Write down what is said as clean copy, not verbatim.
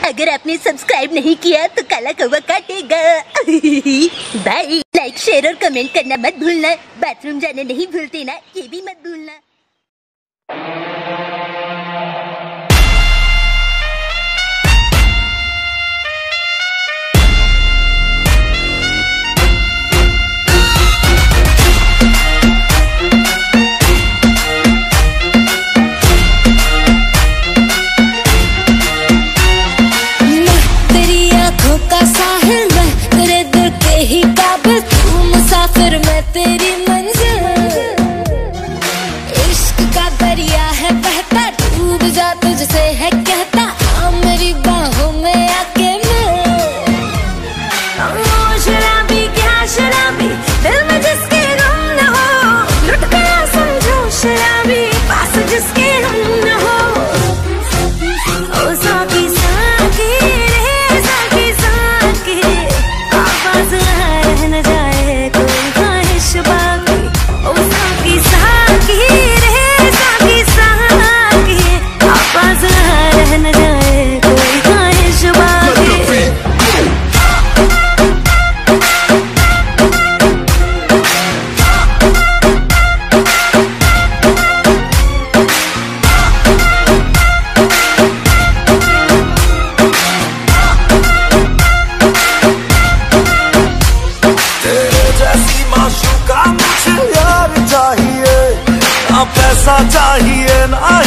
अगर आपने सब्सक्राइब नहीं किया तो काला कौवा काटेगा। बाय। लाइक शेयर और कमेंट करना मत भूलना। बाथरूम जाने नहीं भूलते ना, ये भी मत भूलना। का साहिल मैं तेरे दिल के ही काबिल, तू मुसाफिर मैं तेरी मंजिल। इश्क का दरिया है बहता, डूब जा तुझसे है कहता, आ मेरी बाहों में आके मिल। शराबी क्या शराबी, दिल में जिसके गम न हो, लुट गया समझो शराबी, पास जिसके हम न हो। ओ साकी साकी न जाए कोई ख्वाहिश बाकी, ओ साकी साकी रे साकी साकी, आवाज़ रह न जाए कोई ख्वाहिश बाकी। मुझे यार चाहिए, ना पैसा चाहिए ना